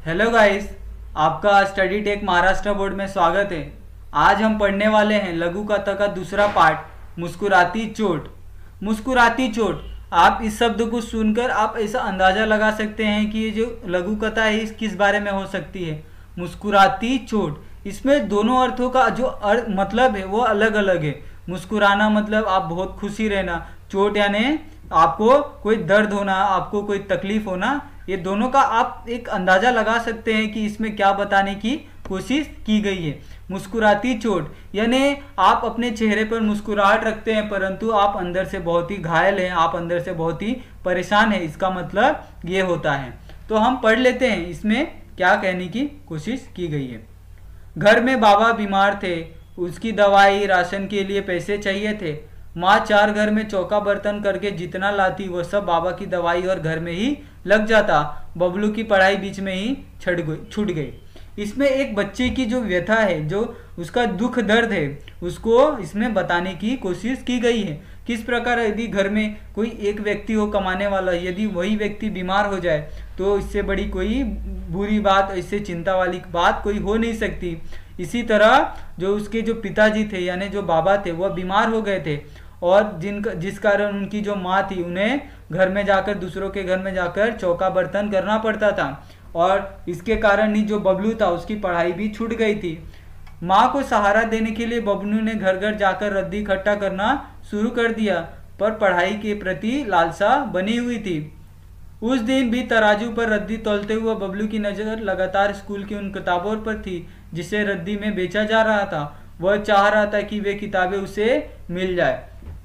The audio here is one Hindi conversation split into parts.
हेलो गाइस, आपका स्टडी टेक महाराष्ट्र बोर्ड में स्वागत है। आज हम पढ़ने वाले हैं लघु कथा का दूसरा पार्ट, मुस्कुराती चोट। मुस्कुराती चोट, आप इस शब्द को सुनकर आप ऐसा अंदाजा लगा सकते हैं कि ये जो लघु कथा है इस किस बारे में हो सकती है। मुस्कुराती चोट, इसमें दोनों अर्थों का जो मतलब है वो अलग अलग है। मुस्कुराना मतलब आप बहुत खुशी रहना, चोट यानी आपको कोई दर्द होना, आपको कोई तकलीफ होना। ये दोनों का आप एक अंदाजा लगा सकते हैं कि इसमें क्या बताने की कोशिश की गई है। मुस्कुराती चोट यानी आप अपने चेहरे पर मुस्कुराहट रखते हैं परंतु आप अंदर से बहुत ही घायल हैं, आप अंदर से बहुत ही परेशान हैं, इसका मतलब ये होता है। तो हम पढ़ लेते हैं इसमें क्या कहने की कोशिश की गई है। घर में बाबा बीमार थे, उसकी दवाई राशन के लिए पैसे चाहिए थे। माँ 4 घर में चौका बर्तन करके जितना लाती वह सब बाबा की दवाई और घर में ही लग जाता। बबलू की पढ़ाई बीच में ही छूट गई। इसमें एक बच्चे की जो व्यथा है, जो उसका दुख दर्द है, उसको इसमें बताने की कोशिश की गई है। किस प्रकार यदि घर में कोई एक व्यक्ति हो कमाने वाला, यदि वही व्यक्ति बीमार हो जाए तो इससे बड़ी कोई बुरी बात, इससे चिंता वाली बात कोई हो नहीं सकती। इसी तरह जो उसके जो पिताजी थे यानी जो बाबा थे वह बीमार हो गए थे और जिस कारण उनकी जो माँ थी उन्हें घर में जाकर, दूसरों के घर में जाकर चौका बर्तन करना पड़ता था और इसके कारण ही जो बबलू था उसकी पढ़ाई भी छूट गई थी। माँ को सहारा देने के लिए बबलू ने घर घर जाकर रद्दी इकट्ठा करना शुरू कर दिया, पर पढ़ाई के प्रति लालसा बनी हुई थी। उस दिन भी तराजू पर रद्दी तौलते हुए बबलू की नज़र लगातार स्कूल की उन किताबों पर थी जिसे रद्दी में बेचा जा रहा था। वह चाह रहा था कि वे किताबें उसे मिल जाए।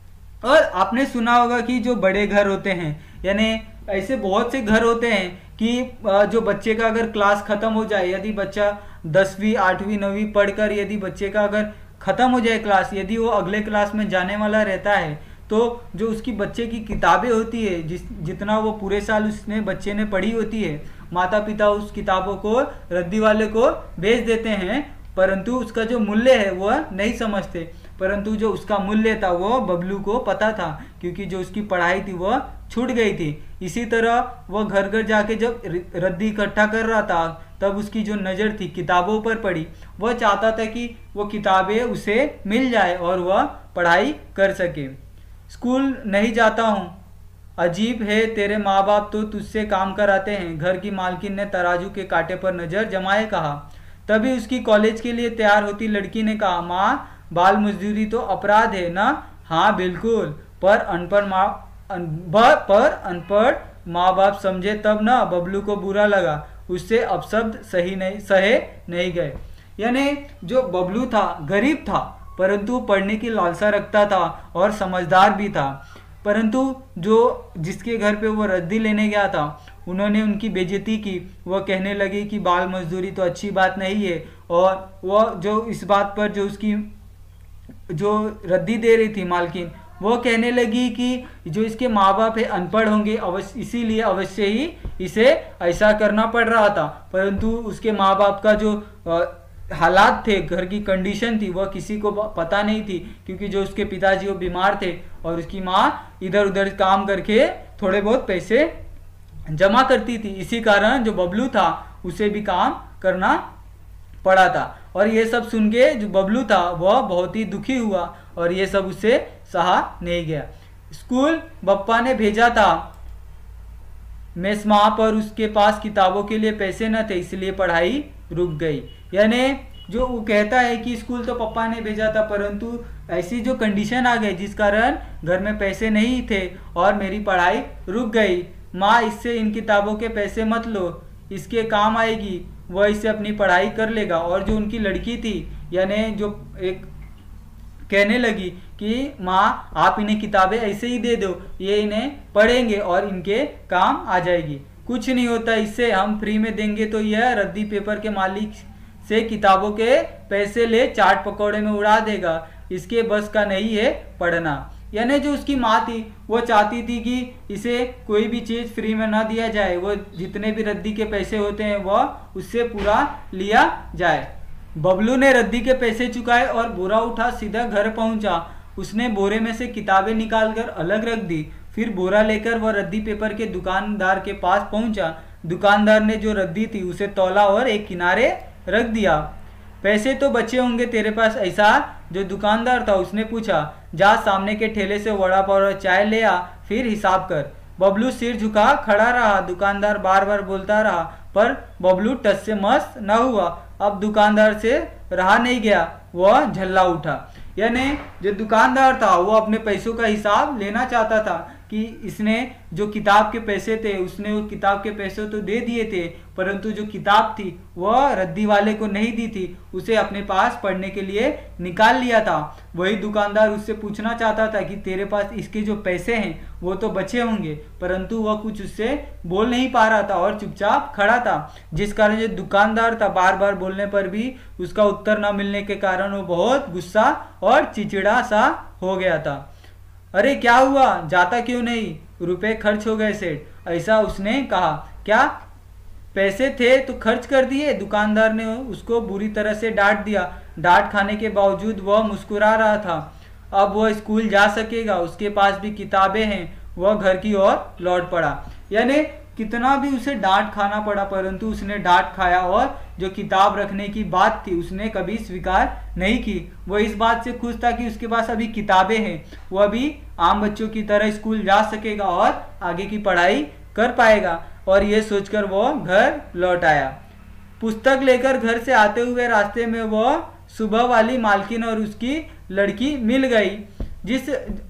और आपने सुना होगा कि जो बड़े घर होते हैं यानी ऐसे बहुत से घर होते हैं कि जो बच्चे का अगर क्लास खत्म हो जाए, यदि बच्चा 10वीं 8वीं 9वीं पढ़कर यदि बच्चे का अगर खत्म हो जाए क्लास, यदि वो अगले क्लास में जाने वाला रहता है तो जो उसकी बच्चे की किताबें होती है, जितना वो पूरे साल उसने बच्चे ने पढ़ी होती है, माता पिता उस किताबों को रद्दी वाले को बेच देते हैं परंतु उसका जो मूल्य है वह नहीं समझते। परंतु जो उसका मूल्य था वो बबलू को पता था क्योंकि जो उसकी पढ़ाई थी वह छूट गई थी। इसी तरह वह घर घर जाके जब रद्दी इकट्ठा कर रहा था तब उसकी जो नज़र थी किताबों पर पड़ी। वह चाहता था कि वो किताबें उसे मिल जाए और वह पढ़ाई कर सके। स्कूल नहीं जाता हूँ, अजीब है, तेरे माँ बाप तो तुझसे काम कराते हैं, घर की मालकिन ने तराजू के कांटे पर नज़र जमाए कहा। तभी उसकी कॉलेज के लिए तैयार होती लड़की ने कहा, माँ बाल मजदूरी तो अपराध है ना? हाँ बिल्कुल, पर अनपढ़ माँ बाप समझे तब ना। बबलू को बुरा लगा, उससे अपशब्द सहे नहीं गए। यानी जो बबलू था गरीब था परंतु पढ़ने की लालसा रखता था और समझदार भी था। परंतु जो जिसके घर पे वो रद्दी लेने गया था उन्होंने उनकी बेइज्जती की। वह कहने लगी कि बाल मजदूरी तो अच्छी बात नहीं है और वह जो इस बात पर जो उसकी जो रद्दी दे रही थी मालकिन, वो कहने लगी कि जो इसके माँ बाप है अनपढ़ होंगे, अवश्य इसीलिए अवश्य ही इसे ऐसा करना पड़ रहा था। परंतु उसके माँ बाप का जो हालात थे, घर की कंडीशन थी, वह किसी को पता नहीं थी क्योंकि जो उसके पिताजी वो बीमार थे और उसकी माँ इधर उधर काम करके थोड़े बहुत पैसे जमा करती थी। इसी कारण जो बबलू था उसे भी काम करना पड़ा था और ये सब सुन के जो बबलू था वह बहुत ही दुखी हुआ और ये सब उससे सहा नहीं गया। स्कूल बप्पा ने भेजा था, मेस माँ पर उसके पास किताबों के लिए पैसे न थे इसलिए पढ़ाई रुक गई। यानी जो वो कहता है कि स्कूल तो पापा ने भेजा था परंतु ऐसी जो कंडीशन आ गई जिस कारण घर में पैसे नहीं थे और मेरी पढ़ाई रुक गई। माँ इससे इन किताबों के पैसे मत लो, इसके काम आएगी, वह इससे अपनी पढ़ाई कर लेगा। और जो उनकी लड़की थी यानी जो एक कहने लगी कि माँ आप इन्हें किताबें ऐसे ही दे दो, ये इन्हें पढ़ेंगे और इनके काम आ जाएगी। कुछ नहीं होता इससे, हम फ्री में देंगे तो यह रद्दी पेपर के मालिक से किताबों के पैसे ले चाट पकौड़े में उड़ा देगा, इसके बस का नहीं है पढ़ना। यानी जो उसकी माँ थी वो चाहती थी कि इसे कोई भी चीज़ फ्री में ना दिया जाए, वो जितने भी रद्दी के पैसे होते हैं वह उससे पूरा लिया जाए। बबलू ने रद्दी के पैसे चुकाए और बोरा उठा सीधा घर पहुंचा। उसने बोरे में से किताबें निकालकर अलग रख दी, फिर बोरा लेकर वह रद्दी पेपर के दुकानदार के पास पहुंचा। दुकानदार ने जो रद्दी थी उसे तौला और एक किनारे रख दिया। पैसे तो बचे होंगे तेरे पास, ऐसा जो दुकानदार था उसने पूछा। जा सामने के ठेले से वड़ा पाव और चाय ले आ, फिर हिसाब कर। बबलू सिर झुका खड़ा रहा। दुकानदार बार बार बोलता रहा पर बबलू टस से मस न हुआ। अब दुकानदार से रहा नहीं गया, वह झल्ला उठा। यानी जो दुकानदार था वो अपने पैसों का हिसाब लेना चाहता था कि इसने जो किताब के पैसे थे उसने वो किताब के पैसे तो दे दिए थे, परंतु जो किताब थी वह रद्दी वाले को नहीं दी थी, उसे अपने पास पढ़ने के लिए निकाल लिया था। वही दुकानदार उससे पूछना चाहता था कि तेरे पास इसके जो पैसे हैं वो तो बचे होंगे, परंतु वह कुछ उससे बोल नहीं पा रहा था और चुपचाप खड़ा था, जिस कारण जो दुकानदार था बार बार बोलने पर भी उसका उत्तर न मिलने के कारण वो बहुत गुस्सा और चिड़चिड़ा सा हो गया था। अरे क्या हुआ, जाता क्यों नहीं? रुपए खर्च हो गए सेठ, ऐसा उसने कहा। क्या पैसे थे तो खर्च कर दिए? दुकानदार ने उसको बुरी तरह से डांट दिया। डांट खाने के बावजूद वह मुस्कुरा रहा था। अब वह स्कूल जा सकेगा, उसके पास भी किताबें हैं। वह घर की ओर लौट पड़ा। यानी कितना भी उसे डांट खाना पड़ा, परंतु उसने डांट खाया और जो किताब रखने की बात थी उसने कभी स्वीकार नहीं की। वह इस बात से खुश था कि उसके पास अभी किताबें हैं, वह भी आम बच्चों की तरह स्कूल जा सकेगा और आगे की पढ़ाई कर पाएगा। और ये सोचकर वह घर लौट आया। पुस्तक लेकर घर से आते हुए रास्ते में वह सुबह वाली मालकिन और उसकी लड़की मिल गई।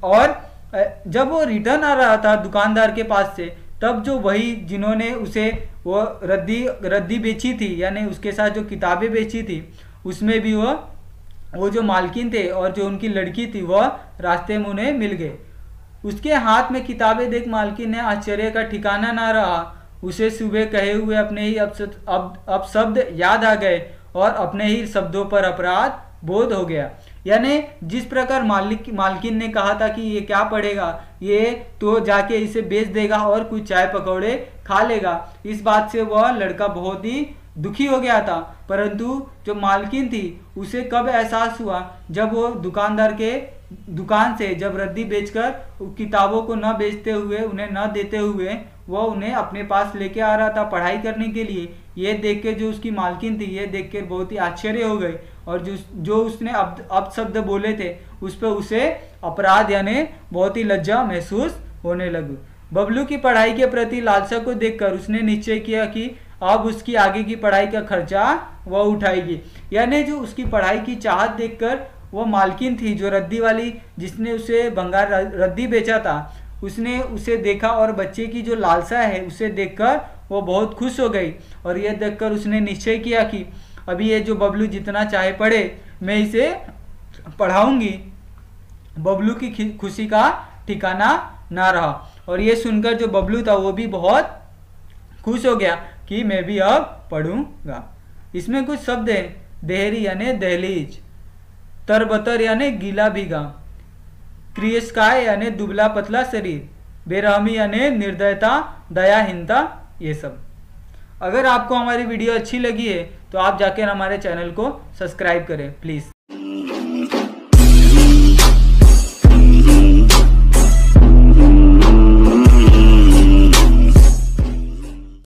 जब वो रिटर्न आ रहा था दुकानदार के पास से, तब जो वही जिन्होंने उसे वो रद्दी बेची थी, यानी उसके साथ जो किताबें बेची थी, उसमें भी वो जो मालकिन थे और जो उनकी लड़की थी वह रास्ते में उन्हें मिल गए। उसके हाथ में किताबें देख मालकिन ने आश्चर्य का ठिकाना ना रहा। उसे सुबह कहे हुए अपने ही अब शब्द याद आ गए और अपने ही शब्दों पर अपराध बोध हो गया। यानी जिस प्रकार मालकिन ने कहा था कि ये क्या पढ़ेगा, ये तो जाके इसे बेच देगा और कुछ चाय पकौड़े खा लेगा, इस बात से वह लड़का बहुत ही दुखी हो गया था। परंतु जो मालकिन थी उसे कब एहसास हुआ, जब वो दुकानदार के दुकान से जब रद्दी बेचकर किताबों को न बेचते हुए, उन्हें न देते हुए वह उन्हें अपने पास लेके आ रहा था पढ़ाई करने के लिए। ये देख के जो उसकी मालकिन थी, ये देख के बहुत ही आश्चर्य हो गई और जो उसने अब शब्द बोले थे उस पर उसे अपराध यानी बहुत ही लज्जा महसूस होने लगी। बबलू की पढ़ाई के प्रति लालसा को देखकर उसने निश्चय किया कि अब उसकी आगे की पढ़ाई का खर्चा वह उठाएगी। यानी जो उसकी पढ़ाई की चाहत देखकर वो मालकिन थी जो रद्दी वाली, जिसने उसे भंगार रद्दी बेचा था, उसने उसे देखा और बच्चे की जो लालसा है उसे देखकर वो बहुत खुश हो गई। और यह देखकर उसने निश्चय किया कि अभी ये जो बबलू जितना चाहे पढ़े, मैं इसे पढ़ाऊंगी। बबलू की खुशी का ठिकाना ना रहा और ये सुनकर जो बबलू था वो भी बहुत खुश हो गया कि मैं भी अब पढ़ूंगा। इसमें कुछ शब्द हैं। देहरी यानी दहलीज, तरबतर यानी गीला भीगा, क्रियस्काय यानी दुबला पतला शरीर, बेरहमी यानी निर्दयता, दयाहीनता, ये सब। अगर आपको हमारी वीडियो अच्छी लगी है तो आप जाकर हमारे चैनल को सब्सक्राइब करें प्लीज़।